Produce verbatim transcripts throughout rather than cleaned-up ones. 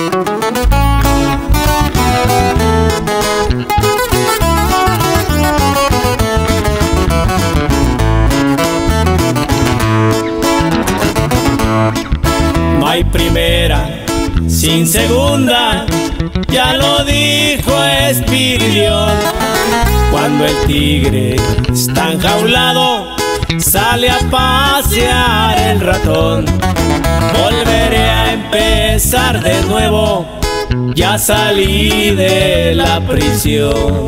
No hay primera sin segunda, ya lo dijo Espiridión. Cuando el tigre está enjaulado, sale a pasear el ratón. Volveré a empezar de nuevo, ya salí de la prisión.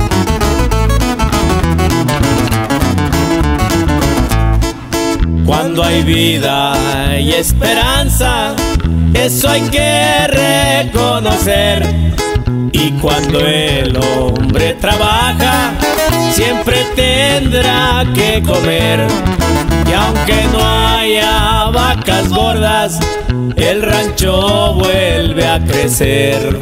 Cuando hay vida y esperanza, eso hay que reconocer. Y cuando el hombre trabaja, siempre tendrá que comer. Y aunque no haya vacas gordas, el rancho vuelve a crecer.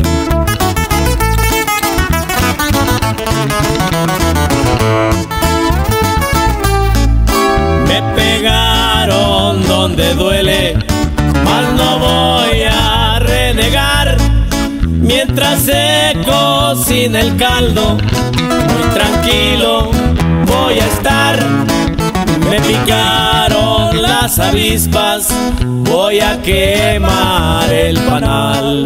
Me pegaron donde duele, mas no voy a renegar. Mientras se cocina el caldo, muy tranquilo voy a estar. Me picaron las avispas, voy a quemar el panal.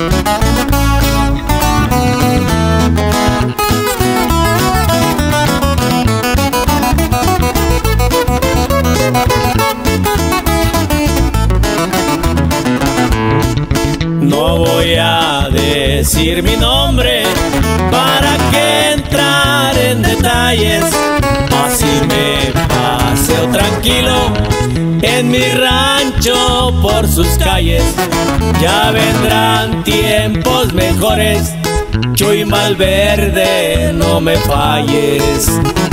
No voy a decir mi nombre para que entrar en detalles. Así me paseo tranquilo en mi rancho por sus calles. Ya vendrán tiempos mejores, Chuy Malverde, no me falles.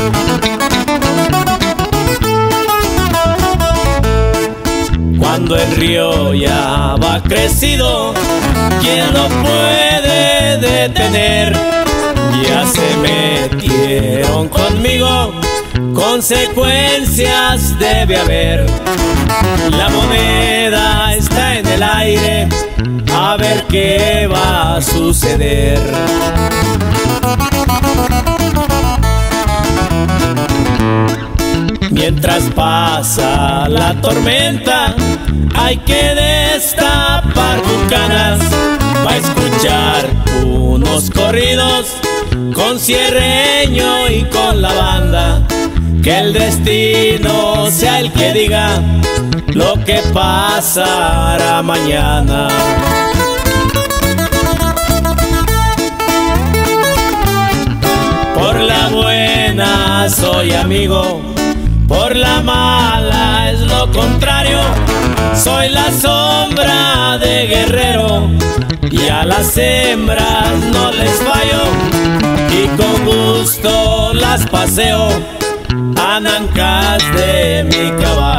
Cuando el río ya va crecido, ¿quién lo puede detener? Ya se metieron conmigo, consecuencias debe haber. La moneda está en el aire, a ver qué va a suceder. Mientras pasa la tormenta, hay que destapar bucanas para escuchar unos corridos con Cierreño y con la banda. Que el destino sea el que diga lo que pasará mañana. Por la buena soy amigo, por la mala es lo contrario. Soy la sombra de Guerrero y a las hembras no les fallo. Y con gusto las paseo a nancas de mi caballo.